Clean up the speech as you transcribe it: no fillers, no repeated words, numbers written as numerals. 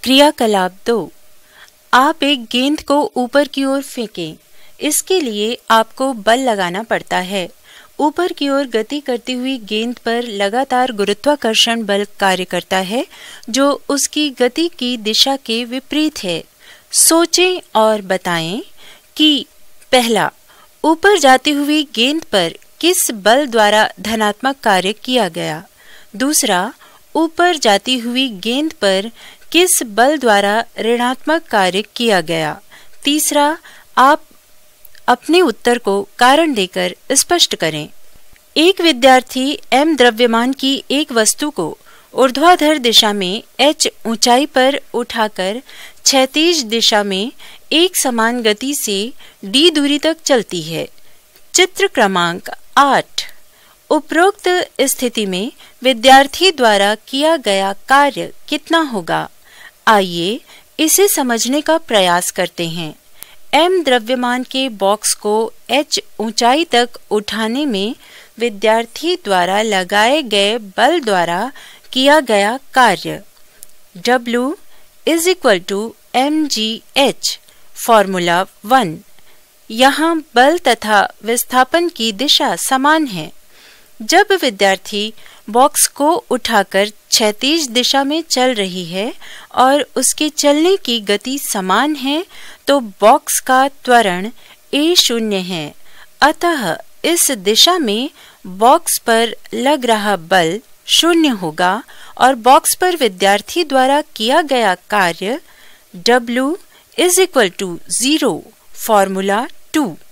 क्रियाकलाप 2। आप एक गेंद को ऊपर की ओर फेंकें। इसके लिए आपको बल लगाना पड़ता है। ऊपर की ओर गति करती हुई गेंद पर लगातार गुरुत्वाकर्षण बल कार्य करता है जो उसकी गति की दिशा के विपरीत है। सोचें और बताएं कि पहला, ऊपर जाती हुई गेंद पर किस बल द्वारा धनात्मक कार्य किया गया। दूसरा, ऊपर जाती हुई गेंद पर किस बल द्वारा ऋणात्मक कार्य किया गया। तीसरा, आप अपने उत्तर को कारण देकर स्पष्ट करें। एक विद्यार्थी m द्रव्यमान की एक वस्तु को ऊर्ध्वाधर दिशा में h ऊंचाई पर उठाकर क्षैतिज दिशा में एक समान गति से d दूरी तक चलती है। चित्र क्रमांक 8। उपरोक्त स्थिति में विद्यार्थी द्वारा किया गया कार्य कितना होगा? आइए इसे समझने का प्रयास करते हैं। m द्रव्यमान के बॉक्स को h ऊंचाई तक उठाने में विद्यार्थी द्वारा लगाए गए बल द्वारा किया गया कार्य W = mgh। फॉर्मूला 1। यहाँ बल तथा विस्थापन की दिशा समान है। जब विद्यार्थी बॉक्स को उठाकर क्षैतिज दिशा में चल रही है और उसके चलने की गति समान है तो बॉक्स का त्वरण a0 है। अतः इस दिशा में बॉक्स पर लग रहा बल 0 होगा और बॉक्स पर विद्यार्थी द्वारा किया गया कार्य W = 0। फॉर्मूला 2।